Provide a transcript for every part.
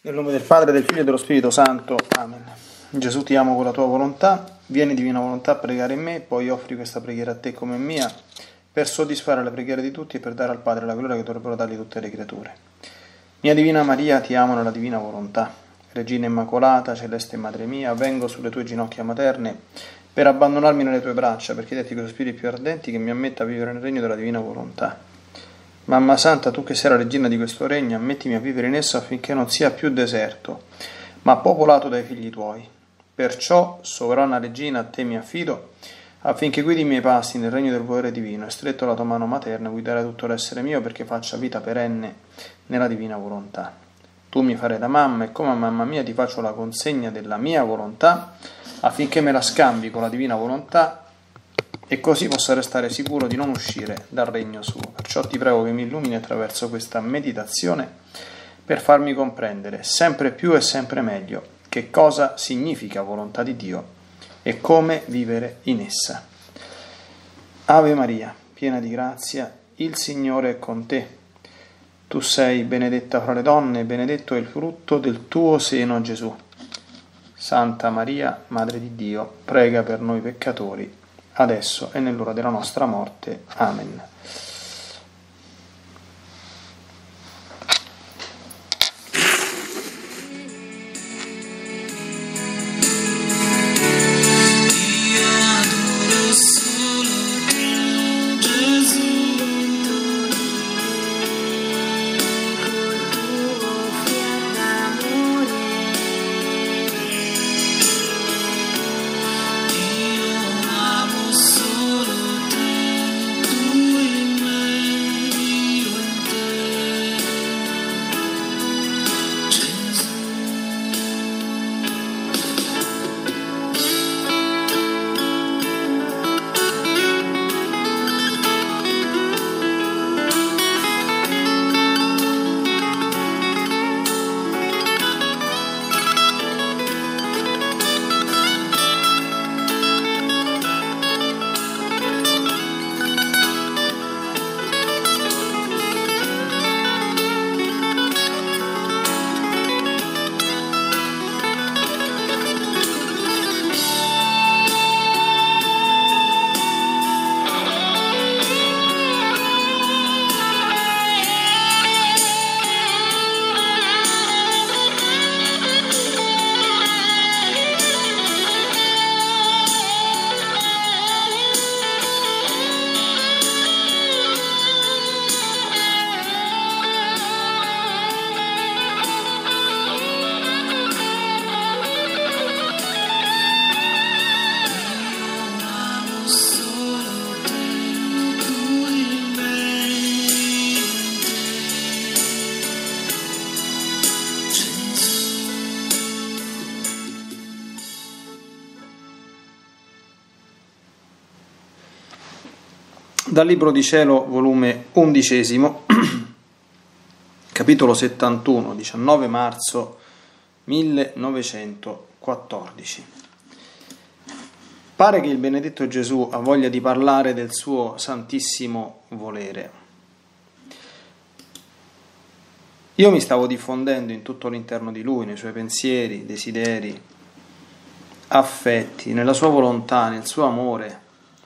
Nel nome del Padre, del Figlio e dello Spirito Santo. Amen. Gesù, ti amo con la tua volontà, vieni divina volontà a pregare in me, poi offri questa preghiera a te come mia, per soddisfare le preghiere di tutti e per dare al Padre la gloria che dovrebbero dargli tutte le creature. Mia Divina Maria, ti amo nella divina volontà. Regina Immacolata, celeste Madre mia, vengo sulle tue ginocchia materne per abbandonarmi nelle tue braccia, per chiederti con spiriti più ardenti che mi ammetta a vivere nel regno della divina volontà. Mamma Santa, tu che sei la regina di questo regno, ammettimi a vivere in esso affinché non sia più deserto, ma popolato dai figli tuoi. Perciò, sovrana regina, a te mi affido, affinché guidi i miei passi nel regno del volere divino, e stretto la tua mano materna guidare tutto l'essere mio perché faccia vita perenne nella divina volontà. Tu mi farai da mamma e come a mamma mia ti faccio la consegna della mia volontà, affinché me la scambi con la divina volontà e così possa restare sicuro di non uscire dal regno suo. Perciò ti prego che mi illumini attraverso questa meditazione per farmi comprendere sempre più e sempre meglio che cosa significa volontà di Dio e come vivere in essa. Ave Maria, piena di grazia, il Signore è con te. Tu sei benedetta fra le donne, e benedetto è il frutto del tuo seno, Gesù. Santa Maria, Madre di Dio, prega per noi peccatori, adesso e nell'ora della nostra morte. Amen. Dal Libro di Cielo, volume 11, capitolo 71, 19 marzo 1914. Pare che il benedetto Gesù ha voglia di parlare del suo santissimo volere. Io mi stavo diffondendo in tutto l'interno di lui, nei suoi pensieri, desideri, affetti, nella sua volontà, nel suo amore,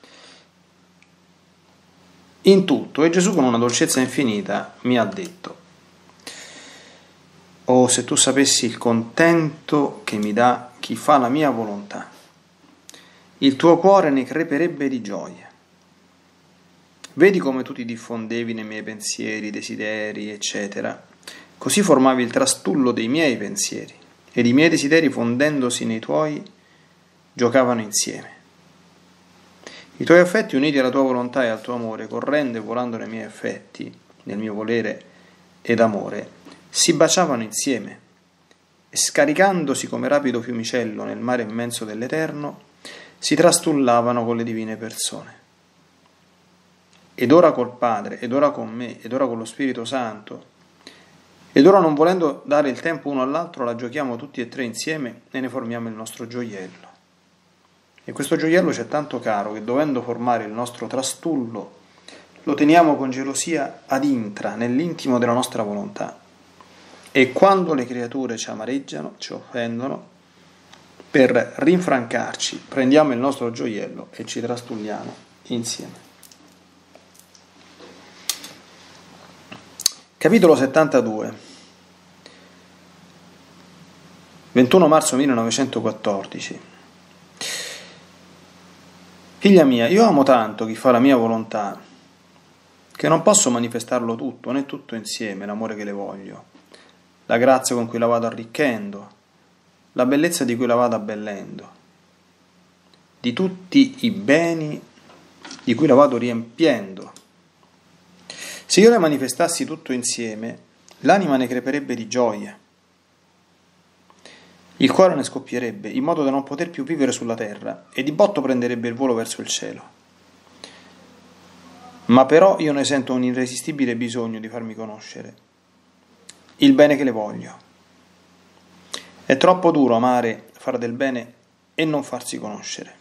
in tutto, e Gesù con una dolcezza infinita mi ha detto: «Oh, se tu sapessi il contento che mi dà chi fa la mia volontà, il tuo cuore ne creperebbe di gioia. Vedi come tu ti diffondevi nei miei pensieri, desideri, eccetera, così formavi il trastullo dei miei pensieri, ed i miei desideri fondendosi nei tuoi giocavano insieme. I tuoi affetti uniti alla tua volontà e al tuo amore, correndo e volando nei miei affetti, nel mio volere ed amore, si baciavano insieme e scaricandosi come rapido fiumicello nel mare immenso dell'Eterno, si trastullavano con le divine persone. Ed ora col Padre, ed ora con me, ed ora con lo Spirito Santo, ed ora non volendo dare il tempo uno all'altro, la giochiamo tutti e tre insieme e ne formiamo il nostro gioiello. E questo gioiello ci è tanto caro che, dovendo formare il nostro trastullo, lo teniamo con gelosia ad intra, nell'intimo della nostra volontà. E quando le creature ci amareggiano, ci offendono, per rinfrancarci prendiamo il nostro gioiello e ci trastulliamo insieme. Capitolo 72, 21 marzo 1914. Figlia mia, io amo tanto chi fa la mia volontà, che non posso manifestarlo tutto, né tutto insieme, l'amore che le voglio, la grazia con cui la vado arricchendo, la bellezza di cui la vado abbellendo, di tutti i beni di cui la vado riempiendo. Se io le manifestassi tutto insieme, l'anima ne creperebbe di gioia, il cuore ne scoppierebbe, in modo da non poter più vivere sulla terra, e di botto prenderebbe il volo verso il cielo. Ma però io ne sento un irresistibile bisogno di farmi conoscere, il bene che le voglio. È troppo duro amare, fare del bene e non farsi conoscere.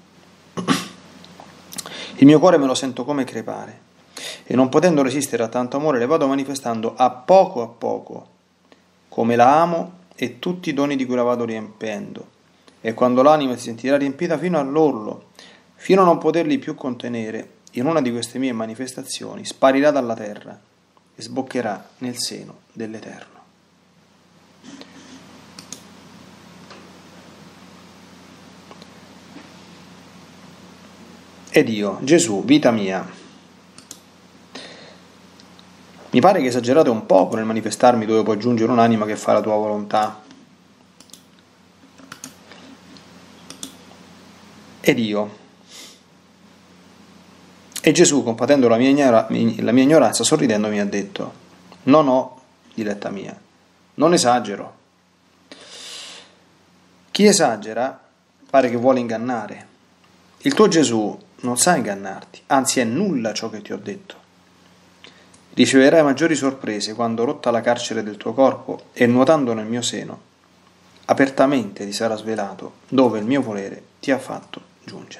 Il mio cuore me lo sento come crepare, e non potendo resistere a tanto amore le vado manifestando a poco, come la amo e tutti i doni di cui la vado riempendo. E quando l'anima si sentirà riempita fino all'orlo, fino a non poterli più contenere, in una di queste mie manifestazioni sparirà dalla terra e sboccherà nel seno dell'Eterno. Ed io, Gesù, vita mia, mi pare che esagerate un poco nel manifestarmi dove può giungere un'anima che fa la tua volontà. Ed io. E Gesù, compatendo la mia ignoranza, sorridendo mi ha detto: no, diletta mia, non esagero. Chi esagera pare che vuole ingannare. Il tuo Gesù non sa ingannarti, anzi è nulla ciò che ti ho detto. Riceverai maggiori sorprese quando, rotta la carcere del tuo corpo e nuotando nel mio seno, apertamente ti sarà svelato dove il mio volere ti ha fatto giungere.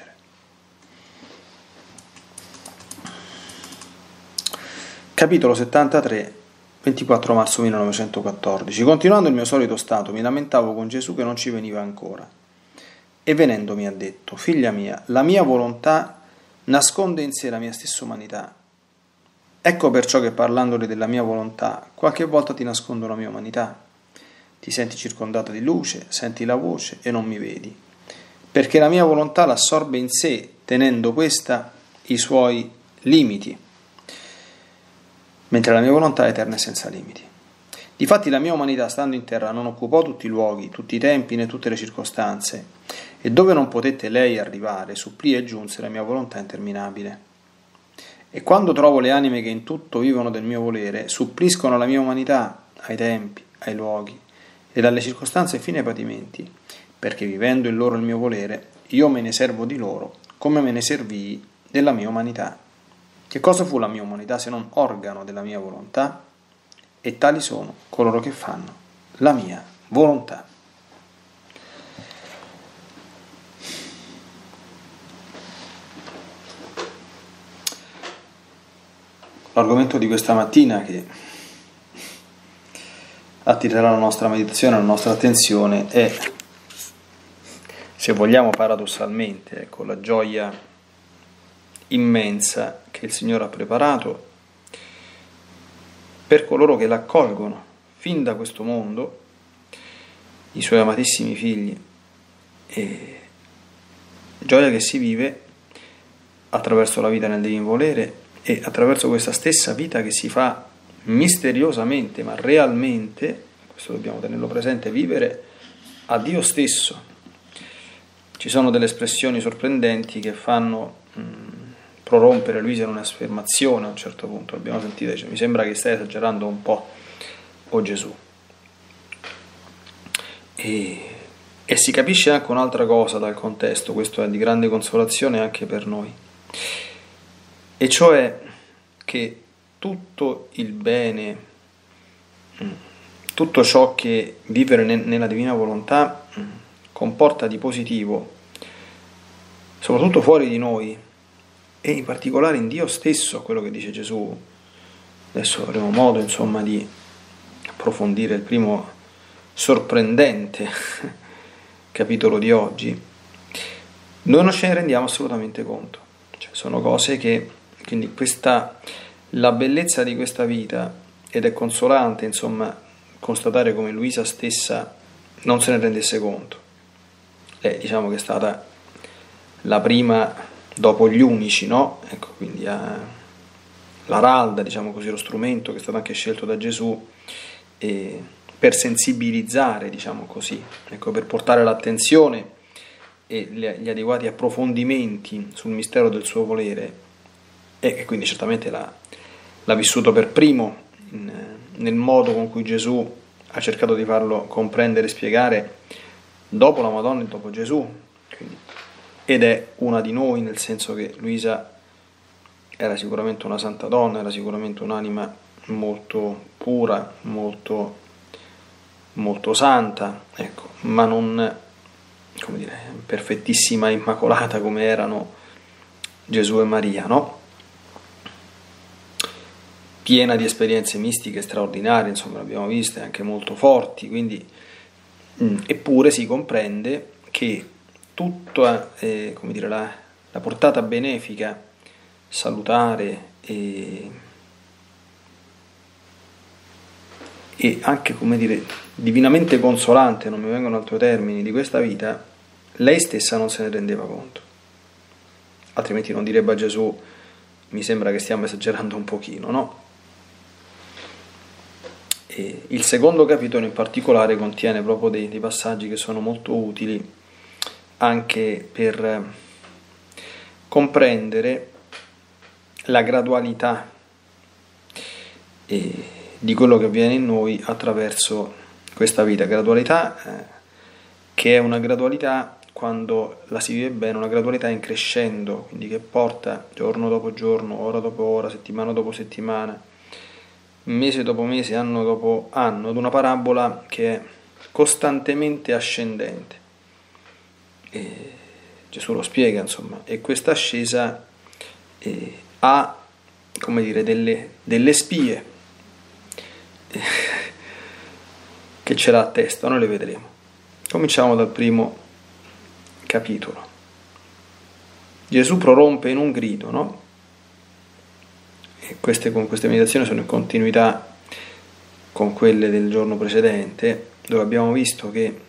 Capitolo 73, 24 marzo 1914. Continuando il mio solito stato, mi lamentavo con Gesù che non ci veniva ancora. E venendo mi ha detto: figlia mia, la mia volontà nasconde in sé la mia stessa umanità. Ecco perciò che parlandole della mia volontà, qualche volta ti nascondo la mia umanità. Ti senti circondata di luce, senti la voce e non mi vedi, perché la mia volontà l'assorbe in sé, tenendo questa i suoi limiti, mentre la mia volontà è eterna e senza limiti. Difatti la mia umanità, stando in terra, non occupò tutti i luoghi, tutti i tempi né tutte le circostanze, e dove non potette lei arrivare, supplì e giunse la mia volontà interminabile. E quando trovo le anime che in tutto vivono del mio volere, suppliscono alla mia umanità, ai tempi, ai luoghi, ed alle circostanze fino ai patimenti, perché vivendo in loro il mio volere, io me ne servo di loro, come me ne servii della mia umanità. Che cosa fu la mia umanità se non organo della mia volontà? E tali sono coloro che fanno la mia volontà. L'argomento di questa mattina che attirerà la nostra meditazione, la nostra attenzione è, se vogliamo paradossalmente, ecco, la gioia immensa che il Signore ha preparato per coloro che l'accolgono fin da questo mondo, i Suoi amatissimi figli, e gioia che si vive attraverso la vita nel divino volere e attraverso questa stessa vita che si fa misteriosamente ma realmente, questo dobbiamo tenerlo presente, vivere a Dio stesso. Ci sono delle espressioni sorprendenti che fanno prorompere Luisa in un'affermazione a un certo punto. Abbiamo sentito, dice: mi sembra che stai esagerando un po', o Gesù. E si capisce anche un'altra cosa dal contesto, questo è di grande consolazione anche per noi, e cioè che tutto il bene, tutto ciò che vivere nella divina volontà comporta di positivo, soprattutto fuori di noi e in particolare in Dio stesso, quello che dice Gesù. Adesso avremo modo insomma di approfondire il primo sorprendente capitolo di oggi, noi non ce ne rendiamo assolutamente conto. Cioè, sono cose che, quindi la bellezza di questa vita, ed è consolante, insomma, constatare come Luisa stessa non se ne rendesse conto. Lei, diciamo che è stata la prima dopo gli unici, no? Ecco, quindi l'aralda, diciamo così, lo strumento che è stato anche scelto da Gesù per sensibilizzare, diciamo così, ecco, per portare l'attenzione e gli adeguati approfondimenti sul mistero del suo volere, e che quindi certamente l'ha vissuto per primo nel modo con cui Gesù ha cercato di farlo comprendere e spiegare dopo la Madonna e dopo Gesù, quindi, ed è una di noi, nel senso che Luisa era sicuramente una santa donna, era sicuramente un'anima molto pura, molto, molto santa, ecco, ma non, come dire, perfettissima, immacolata come erano Gesù e Maria, no? Piena di esperienze mistiche straordinarie, insomma, l'abbiamo viste, anche molto forti, quindi eppure si comprende che tutta come dire, la portata benefica, salutare e anche, come dire, divinamente consolante, non mi vengono altri termini, di questa vita, lei stessa non se ne rendeva conto. Altrimenti non direbbe a Gesù: mi sembra che stiamo esagerando un pochino, no? E il secondo capitolo in particolare contiene proprio dei passaggi che sono molto utili anche per comprendere la gradualità di quello che avviene in noi attraverso questa vita. Gradualità che è una gradualità, quando la si vive bene, una gradualità in crescendo, quindi che porta giorno dopo giorno, ora dopo ora, settimana dopo settimana, mese dopo mese, anno dopo anno, ad una parabola che è costantemente ascendente. E Gesù lo spiega, insomma, e questa ascesa ha, come dire, delle spie che ce la attestano, le vedremo. Cominciamo dal primo capitolo. Gesù prorompe in un grido, no? E queste meditazioni sono in continuità con quelle del giorno precedente, dove abbiamo visto che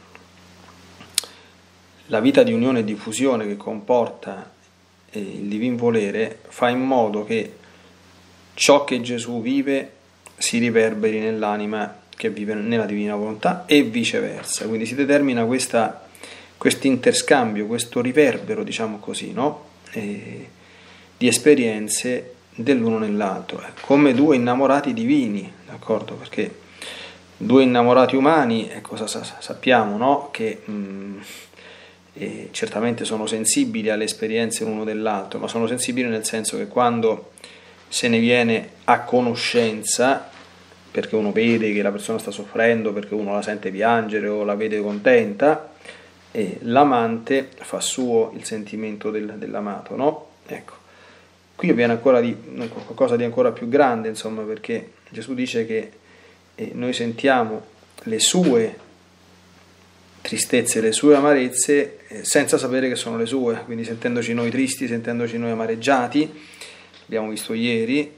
la vita di unione e di fusione che comporta il divin volere fa in modo che ciò che Gesù vive si riverberi nell'anima che vive nella divina volontà e viceversa. Quindi si determina questo interscambio, questo riverbero, diciamo così, no? Di esperienze dell'uno nell'altro, come due innamorati divini, d'accordo? Perché due innamorati umani, cosa sappiamo, no? Che certamente sono sensibili alle esperienze l'uno dell'altro, ma sono sensibili nel senso che quando se ne viene a conoscenza, perché uno vede che la persona sta soffrendo, perché uno la sente piangere o la vede contenta, l'amante fa suo il sentimento dell'amato, no? Ecco, qui avviene ancora qualcosa di ancora più grande, insomma, perché Gesù dice che noi sentiamo le sue tristezze, le sue amarezze senza sapere che sono le sue, quindi sentendoci noi tristi, sentendoci noi amareggiati, abbiamo visto ieri,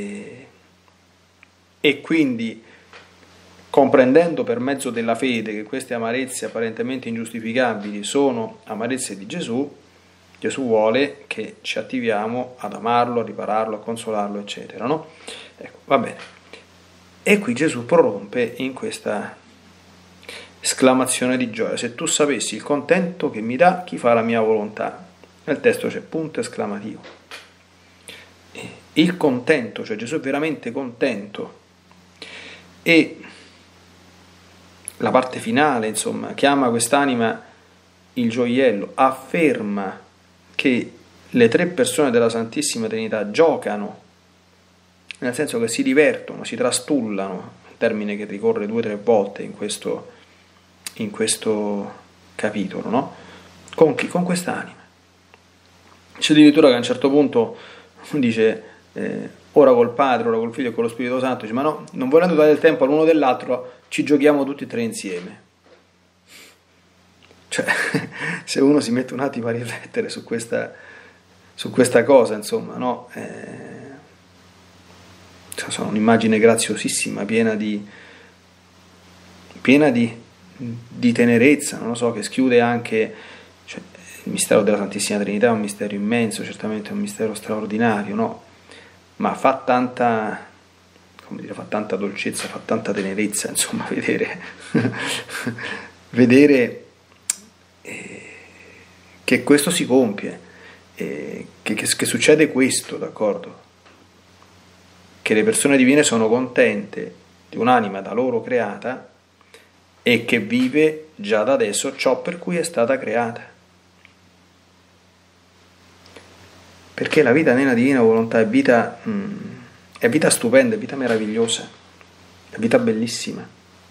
e quindi comprendendo per mezzo della fede che queste amarezze apparentemente ingiustificabili sono amarezze di Gesù, Gesù vuole che ci attiviamo ad amarlo, a ripararlo, a consolarlo, eccetera, no? Ecco, va bene. E qui Gesù prorompe in questa esclamazione di gioia: se tu sapessi il contento che mi dà chi fa la mia volontà. Nel testo c'è punto esclamativo. Il contento, cioè Gesù è veramente contento, e la parte finale, insomma, chiama quest'anima il gioiello, afferma che le tre persone della Santissima Trinità giocano, nel senso che si divertono, si trastullano, termine che ricorre 2 o 3 volte in questo capitolo, no? Con chi? Con quest'anima. C'è addirittura che a un certo punto dice ora col Padre, ora col Figlio e con lo Spirito Santo, dice, ma no, non volendo dare il tempo all'uno dell'altro, ci giochiamo tutti e tre insieme. Cioè, se uno si mette un attimo a riflettere su questa cosa, insomma, no? Sono un'immagine graziosissima, piena di tenerezza, non lo so, che schiude anche, cioè, il mistero della Santissima Trinità è un mistero immenso, certamente è un mistero straordinario, no? Ma fa tanta, come dire, fa tanta dolcezza, fa tanta tenerezza, insomma, vedere che questo si compie, che succede questo, d'accordo? Che le persone divine sono contente di un'anima da loro creata e che vive già da adesso ciò per cui è stata creata. Perché la vita nella divina volontà è vita stupenda, è vita meravigliosa, è vita bellissima,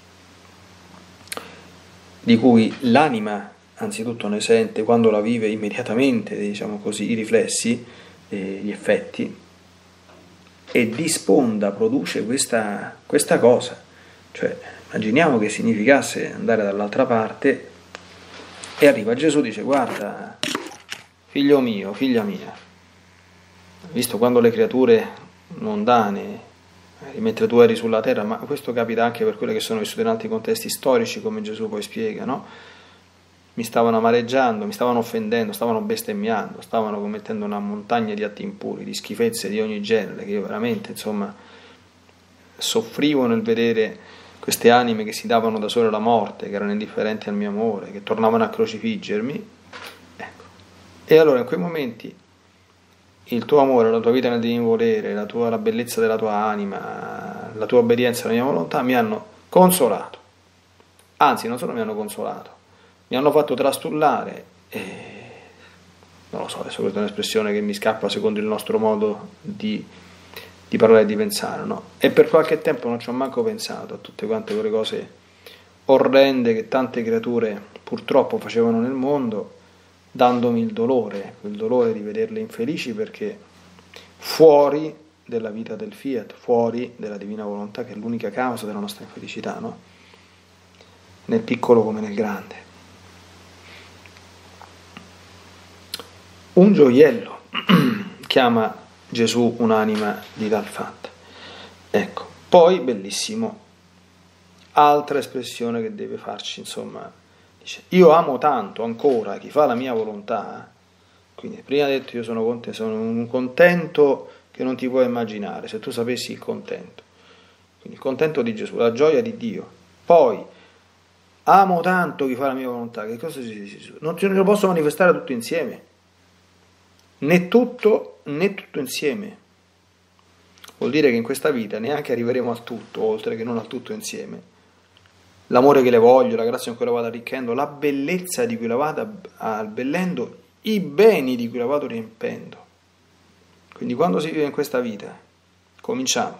di cui l'anima anzitutto ne sente quando la vive immediatamente, diciamo così, i riflessi, gli effetti, e di sponda produce questa cosa. Cioè, immaginiamo che significasse andare dall'altra parte e arriva Gesù e dice, guarda, figlio mio, figlia mia, visto quando le creature mondane, mentre tu eri sulla terra, ma questo capita anche per quelle che sono vissute in altri contesti storici, come Gesù poi spiega, no? Mi stavano amareggiando, mi stavano offendendo, stavano bestemmiando, stavano commettendo una montagna di atti impuri, di schifezze di ogni genere, che io veramente, insomma, soffrivo nel vedere queste anime che si davano da sole la morte, che erano indifferenti al mio amore, che tornavano a crocifiggermi. Ecco. E allora in quei momenti il tuo amore, la tua vita nel divino volere, la bellezza della tua anima, la tua obbedienza alla mia volontà mi hanno consolato. Anzi, non solo mi hanno consolato, mi hanno fatto trastullare, non lo so, adesso questa è un'espressione che mi scappa secondo il nostro modo di parlare e di pensare, no? E per qualche tempo non ci ho manco pensato a tutte quante quelle cose orrende che tante creature purtroppo facevano nel mondo, dandomi il dolore di vederle infelici, perché fuori della vita del Fiat, fuori della divina volontà, che è l'unica causa della nostra infelicità, no? Nel piccolo come nel grande. Un gioiello chiama Gesù un'anima di tal fatta. Ecco, poi bellissimo, altra espressione che deve farci, insomma, dice, io amo tanto ancora chi fa la mia volontà. Quindi prima detto, io sono un contento che non ti puoi immaginare, se tu sapessi il contento. Quindi il contento di Gesù, la gioia di Dio. Poi amo tanto chi fa la mia volontà. Che cosa si dice? Non lo posso manifestare tutto insieme. Né tutto insieme. Vuol dire che in questa vita neanche arriveremo al tutto, oltre che non al tutto insieme. L'amore che le voglio, la grazia con cui la vado arricchendo, la bellezza di cui la vado abbellendo, i beni di cui la vado riempendo. Quindi quando si vive in questa vita, cominciamo,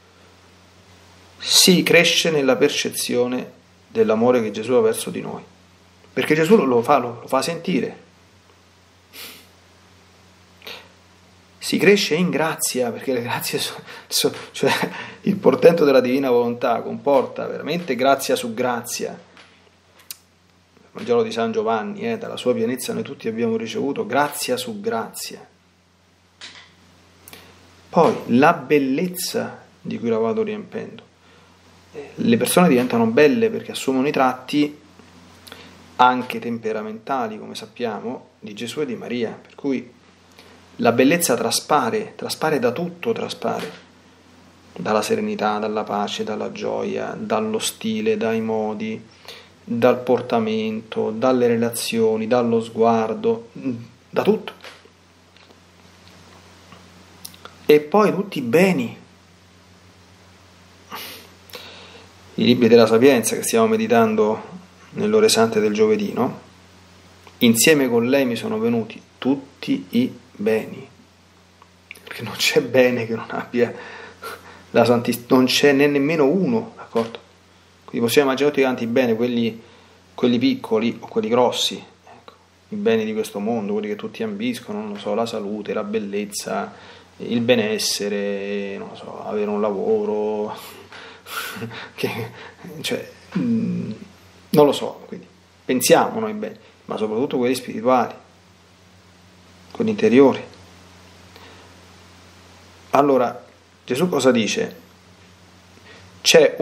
si cresce nella percezione dell'amore che Gesù ha verso di noi, perché Gesù lo fa sentire. Si cresce in grazia, perché le grazie cioè il portento della divina volontà comporta veramente grazia su grazia. Il Vangelo di San Giovanni, dalla sua pienezza noi tutti abbiamo ricevuto grazia su grazia. Poi la bellezza di cui la vado riempendo. Le persone diventano belle perché assumono i tratti anche temperamentali, come sappiamo, di Gesù e di Maria, per cui la bellezza traspare da tutto, dalla serenità, dalla pace, dalla gioia, dallo stile, dai modi, dal portamento, dalle relazioni, dallo sguardo, da tutto. E poi tutti i beni. I libri della Sapienza che stiamo meditando nelle ore sante del giovedì, no? Insieme con lei mi sono venuti tutti i beni, perché non c'è bene che non abbia la Santissima, non ce n'è nemmeno uno, d'accordo? Quindi possiamo immaginare tutti quanti i beni, quelli piccoli o quelli grossi, ecco, i beni di questo mondo, quelli che tutti ambiscono, non lo so, la salute, la bellezza, il benessere, non lo so, avere un lavoro, cioè, non lo so, quindi pensiamo noi bene, ma soprattutto quelli spirituali, quelli interiori. Allora, Gesù cosa dice? C'è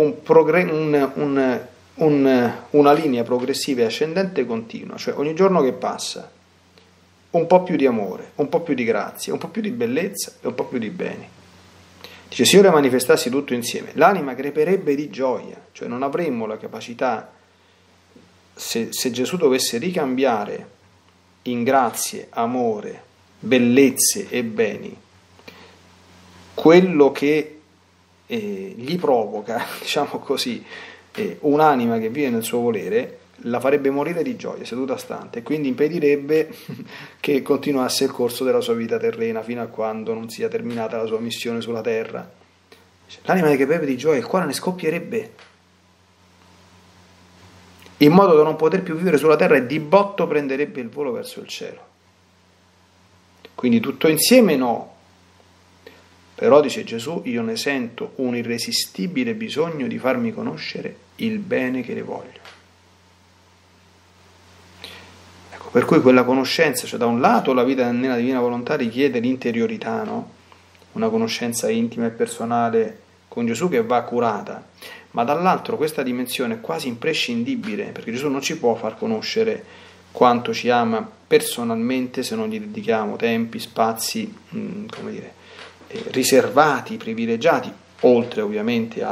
una linea progressiva e ascendente continua, cioè ogni giorno che passa un po' più di amore, un po' più di grazia, un po' più di bellezza e un po' più di beni. Dice, se io le manifestassi tutto insieme, l'anima creperebbe di gioia, cioè non avremmo la capacità, se Gesù dovesse ricambiare in grazie, amore, bellezze e beni quello che gli provoca, diciamo così, un'anima che vive nel suo volere, la farebbe morire di gioia seduta stante, e quindi impedirebbe che continuasse il corso della sua vita terrena fino a quando non sia terminata la sua missione sulla terra. L'anima che beve di gioia, il cuore ne scoppierebbe, in modo da non poter più vivere sulla terra, e di botto prenderebbe il volo verso il cielo. Quindi tutto insieme no, però dice Gesù, io ne sento un irresistibile bisogno di farmi conoscere il bene che le voglio. Ecco, per cui quella conoscenza, cioè da un lato la vita nella divina volontà richiede l'interiorità, no? Una conoscenza intima e personale con Gesù che va curata, ma dall'altro questa dimensione è quasi imprescindibile, perché Gesù non ci può far conoscere quanto ci ama personalmente se non gli dedichiamo tempi, spazi, come dire, riservati, privilegiati, oltre ovviamente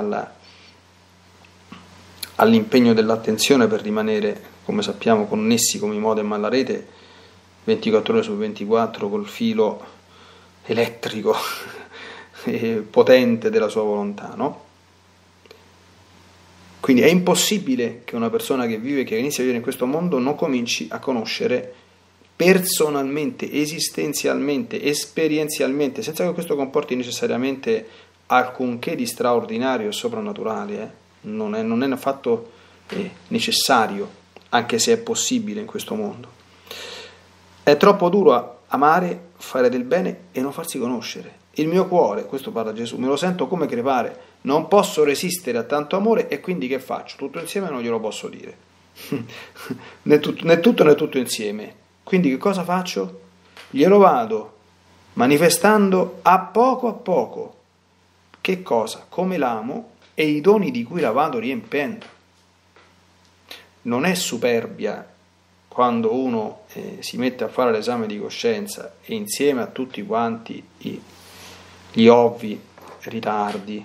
all'impegno dell'attenzione per rimanere, come sappiamo, connessi come i modem alla rete 24 ore su 24 col filo elettrico potente della sua volontà, no? Quindi è impossibile che una persona che vive, che inizia a vivere in questo mondo, non cominci a conoscere personalmente, esistenzialmente, esperienzialmente, senza che questo comporti necessariamente alcunché di straordinario e soprannaturale, non è affatto necessario, anche se è possibile in questo mondo. È troppo duro amare, fare del bene e non farsi conoscere. Il mio cuore, questo parla Gesù, me lo sento come crepare, non posso resistere a tanto amore, e quindi che faccio? Tutto insieme non glielo posso dire. né tutto insieme. Quindi che cosa faccio? Glielo vado manifestando a poco. Che cosa? Come l'amo e i doni di cui la vado riempiendo. Non è superbia quando uno si mette a fare l'esame di coscienza e insieme a tutti quanti gli ovvi, ritardi,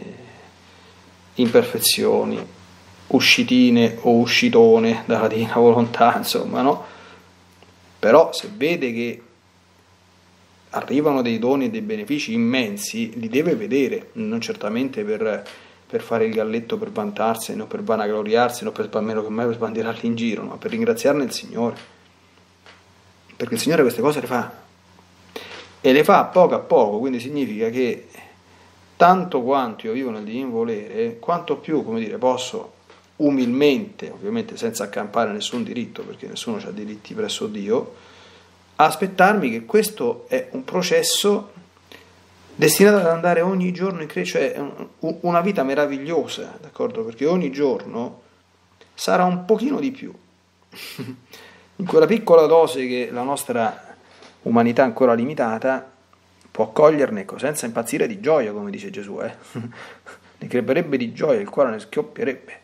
imperfezioni, uscitine o uscitone dalla divina volontà, insomma, no? Però se vede che arrivano dei doni e dei benefici immensi, li deve vedere, non certamente per fare il galletto, per vantarsene, o per vanagloriarsene, o per almeno che mai per sbandierarli in giro, ma per ringraziarne il Signore. Perché il Signore queste cose le fa. E le fa a poco, quindi significa che tanto quanto io vivo nel divino volere, quanto più, come dire, posso umilmente, ovviamente senza accampare nessun diritto, perché nessuno ha diritti presso Dio, aspettarmi che questo è un processo destinato ad andare ogni giorno in crescita, cioè una vita meravigliosa, d'accordo? Perché ogni giorno sarà un pochino di più, in quella piccola dose che la nostra umanità ancora limitata può coglierne, senza impazzire di gioia, come dice Gesù, ne creperebbe di gioia, il cuore ne schioppierebbe.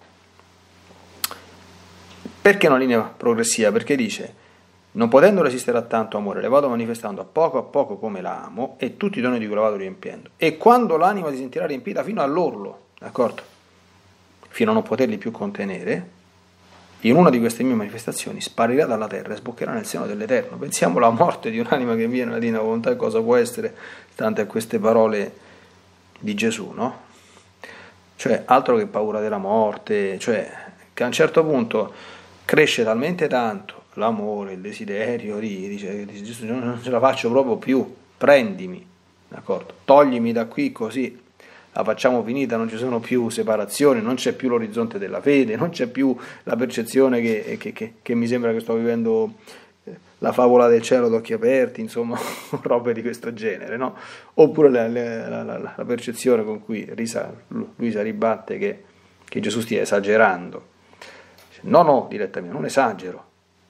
Perché una linea progressiva? Perché dice, non potendo resistere a tanto amore, le vado manifestando a poco come la amo, e tutti i doni di cui la vado riempiendo. E quando l'anima si sentirà riempita fino all'orlo, d'accordo? Fino a non poterli più contenere, in una di queste mie manifestazioni sparirà dalla terra e sboccherà nel seno dell'Eterno. Pensiamo alla morte di un'anima che viene nella divina volontà, cosa può essere, stante a queste parole di Gesù, no? Cioè, altro che paura della morte, cioè, che a un certo punto cresce talmente tanto l'amore, il desiderio, dice Gesù, non ce la faccio proprio più, prendimi, d'accordo? Toglimi da qui, così la facciamo finita, non ci sono più separazioni, non c'è più l'orizzonte della fede, non c'è più la percezione che mi sembra che sto vivendo la favola del cielo d'occhi aperti, insomma, robe di questo genere, no? Oppure la percezione con cui Luisa ribatte che Gesù stia esagerando. No, diletta mia, non esagero.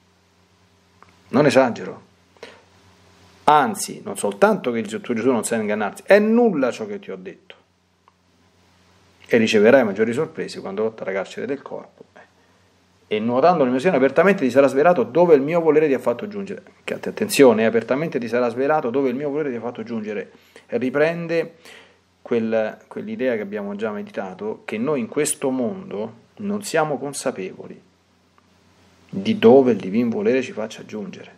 Anzi, non soltanto che il tuo Gesù non sa ingannarsi, è nulla ciò che ti ho detto. E riceverai maggiori sorprese quando lotta la carcere del corpo. E nuotando nel mio seno apertamente ti sarà svelato dove il mio volere ti ha fatto giungere. Attenzione, apertamente ti sarà svelato dove il mio volere ti ha fatto giungere. E riprende quell'idea che abbiamo già meditato, che noi in questo mondo non siamo consapevoli di dove il divino volere ci faccia giungere,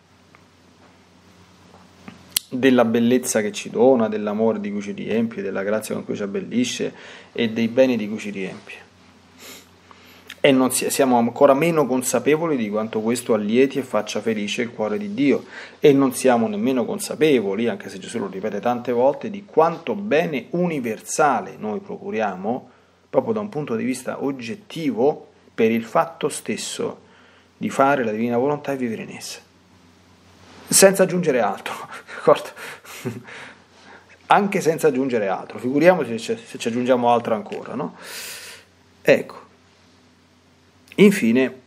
della bellezza che ci dona, dell'amore di cui ci riempie, della grazia con cui ci abbellisce e dei beni di cui ci riempie. E non siamo ancora meno consapevoli di quanto questo allieti e faccia felice il cuore di Dio, e non siamo nemmeno consapevoli, anche se Gesù lo ripete tante volte, di quanto bene universale noi procuriamo, proprio da un punto di vista oggettivo, per il fatto stesso di fare la divina volontà e vivere in essa, senza aggiungere altro, d'accordo? Anche senza aggiungere altro, figuriamoci se ci aggiungiamo altro ancora, no? Ecco. Infine,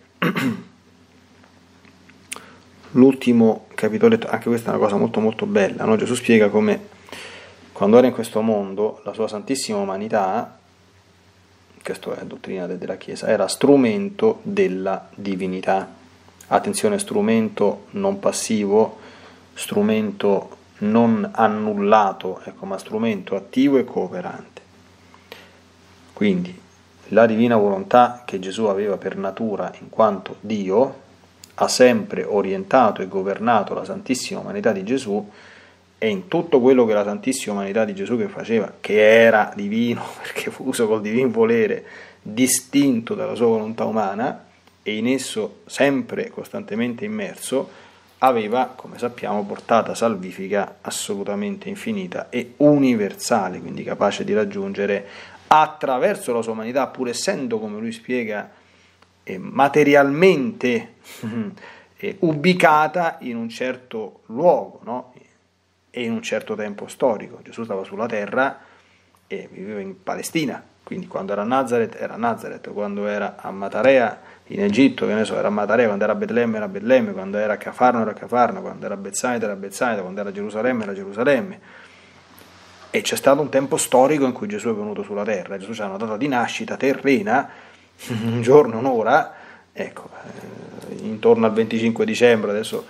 l'ultimo capitolo, anche questa è una cosa molto molto bella, no? Gesù spiega come quando era in questo mondo la sua santissima umanità, questa è dottrina della Chiesa, era strumento della divinità. Attenzione, strumento non passivo, strumento non annullato, ecco, ma strumento attivo e cooperante. Quindi la divina volontà che Gesù aveva per natura in quanto Dio ha sempre orientato e governato la santissima umanità di Gesù, e in tutto quello che la santissima umanità di Gesù che faceva, che era divino perché fuso col divin volere, distinto dalla sua volontà umana e in esso sempre costantemente immerso, aveva, come sappiamo, portata salvifica assolutamente infinita e universale, quindi capace di raggiungere attraverso la sua umanità, pur essendo, come lui spiega, materialmente ubicata in un certo luogo, no? E in un certo tempo storico. Gesù stava sulla terra e viveva in Palestina, quindi quando era a Nazareth era a Nazareth, quando era a Matarea in Egitto, che ne so, era a Matarea, quando era a Betlemme era a Betlemme, quando era a Cafarno era a Cafarno, quando era a Betsaida era a Betsaida, quando era a Gerusalemme era a Gerusalemme. E c'è stato un tempo storico in cui Gesù è venuto sulla terra. Gesù c'ha una data di nascita terrena, un giorno, un'ora, ecco, intorno al 25 dicembre, adesso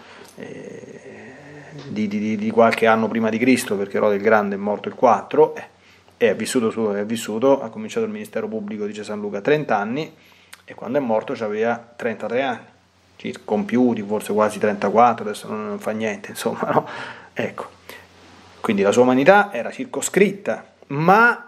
di qualche anno prima di Cristo, perché Erode il Grande è morto il 4, e ha vissuto, ha cominciato il ministero pubblico, dice San Luca, 30 anni, e quando è morto aveva 33 anni, compiuti, forse quasi 34, adesso non fa niente, insomma, no? Ecco. Quindi la sua umanità era circoscritta, ma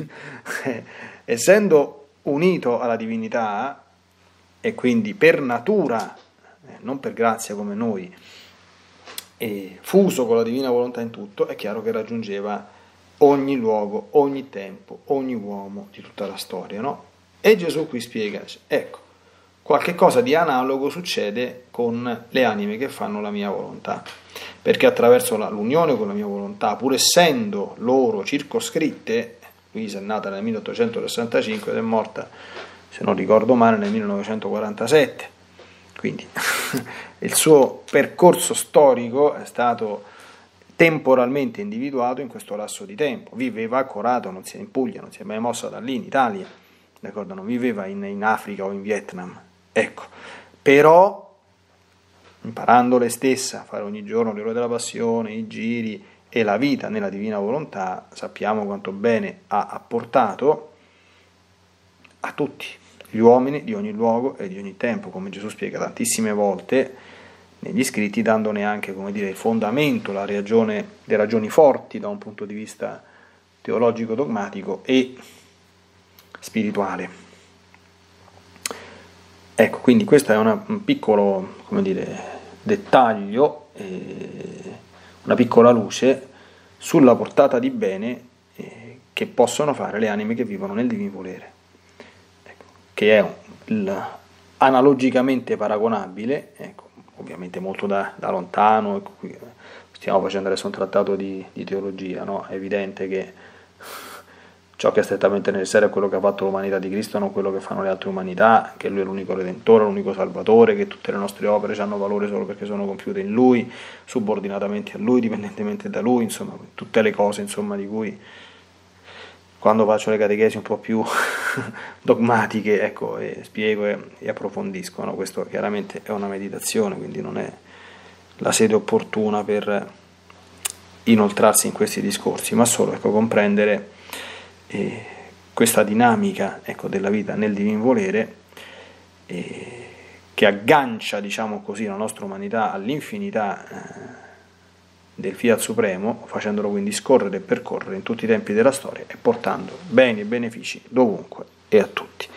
essendo unito alla divinità, e quindi per natura, non per grazia come noi, e fuso con la divina volontà in tutto, è chiaro che raggiungeva ogni luogo, ogni tempo, ogni uomo di tutta la storia, no? E Gesù qui spiega, ecco, qualche cosa di analogo succede con le anime che fanno la mia volontà, perché attraverso l'unione con la mia volontà, pur essendo loro circoscritte, Luisa è nata nel 1865 ed è morta, se non ricordo male, nel 1947, quindi il suo percorso storico è stato temporalmente individuato in questo lasso di tempo. Viveva a Corato, non si è in Puglia, non si è mai mossa da lì in Italia, d'accordo? Non viveva in Africa o in Vietnam, ecco, però imparando lei stessa a fare ogni giorno le ore della passione, i giri e la vita nella divina volontà, sappiamo quanto bene ha apportato a tutti gli uomini di ogni luogo e di ogni tempo, come Gesù spiega tantissime volte negli scritti, dandone anche, come dire, il fondamento, le ragioni forti da un punto di vista teologico, dogmatico e spirituale. Ecco, quindi questo è un piccolo, come dire, dettaglio, una piccola luce sulla portata di bene che possono fare le anime che vivono nel divin volere, ecco, che è analogicamente paragonabile, ecco, ovviamente molto da lontano, ecco, qui stiamo facendo adesso un trattato di teologia, no? È evidente che ciò che è strettamente necessario è quello che ha fatto l'umanità di Cristo, non quello che fanno le altre umanità, che Lui è l'unico Redentore, l'unico Salvatore, che tutte le nostre opere hanno valore solo perché sono compiute in Lui, subordinatamente a Lui, dipendentemente da Lui, insomma, tutte le cose, insomma, di cui quando faccio le catechesi un po' più dogmatiche, ecco, e spiego e approfondisco, no? Questo chiaramente è una meditazione, quindi non è la sede opportuna per inoltrarsi in questi discorsi, ma solo, ecco, comprendere questa dinamica, ecco, della vita nel divin volere, che aggancia, diciamo così, la nostra umanità all'infinità del Fiat Supremo, facendolo quindi scorrere e percorrere in tutti i tempi della storia e portando beni e benefici dovunque e a tutti.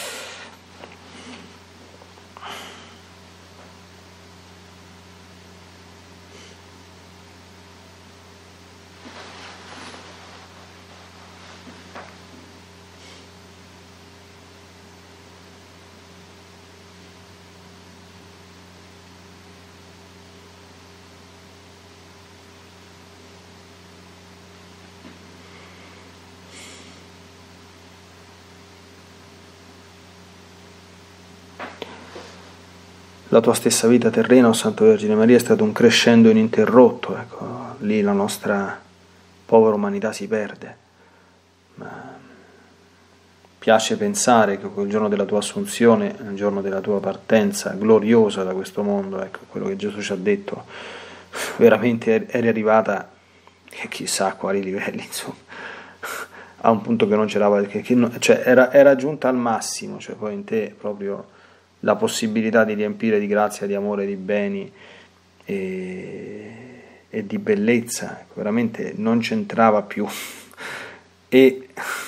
La tua stessa vita terrena, o Santa Vergine Maria, è stato un crescendo ininterrotto, ecco, lì la nostra povera umanità si perde, ma piace pensare che quel giorno della tua assunzione, il giorno della tua partenza gloriosa da questo mondo, ecco, quello che Gesù ci ha detto, veramente eri arrivata, che chissà a quali livelli, insomma, a un punto che non c'era, cioè era giunta al massimo, cioè poi in te proprio la possibilità di riempire di grazia, di amore, di beni e di bellezza, veramente non c'entrava più, e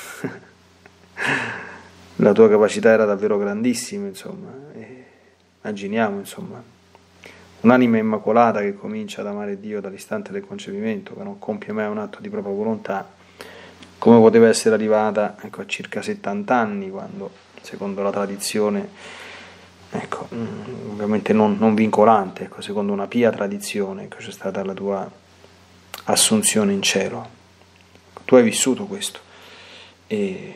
la tua capacità era davvero grandissima, insomma, e immaginiamo, insomma, un'anima immacolata che comincia ad amare Dio dall'istante del concepimento, che non compie mai un atto di propria volontà, come poteva essere arrivata, ecco, a circa 70 anni, quando, secondo la tradizione, ecco, ovviamente non vincolante, ecco, secondo una pia tradizione, ecco, c'è stata la tua assunzione in cielo. Tu hai vissuto questo e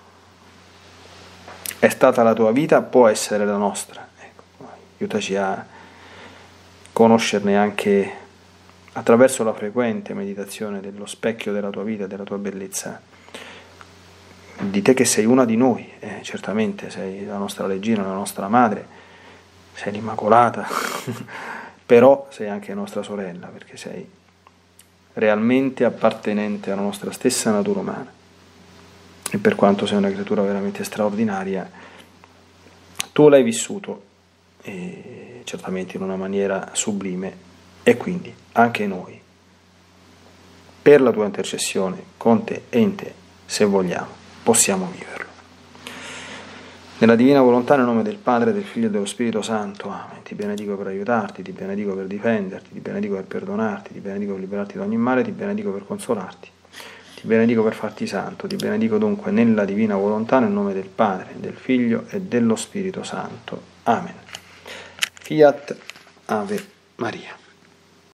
è stata la tua vita, può essere la nostra, ecco, aiutaci a conoscerne anche attraverso la frequente meditazione dello specchio della tua vita e della tua bellezza, di te che sei una di noi, certamente sei la nostra regina, la nostra madre, sei l'Immacolata, però sei anche nostra sorella, perché sei realmente appartenente alla nostra stessa natura umana, e per quanto sei una creatura veramente straordinaria, tu l'hai vissuto, e certamente in una maniera sublime, e quindi anche noi, per la tua intercessione, con te e in te, se vogliamo, possiamo viverlo. Nella divina volontà, nel nome del Padre, del Figlio e dello Spirito Santo, amen. Ti benedico per aiutarti, ti benedico per difenderti, ti benedico per perdonarti, ti benedico per liberarti da ogni male, ti benedico per consolarti, ti benedico per farti santo, ti benedico dunque nella divina volontà, nel nome del Padre, del Figlio e dello Spirito Santo. Amen. Fiat Ave Maria.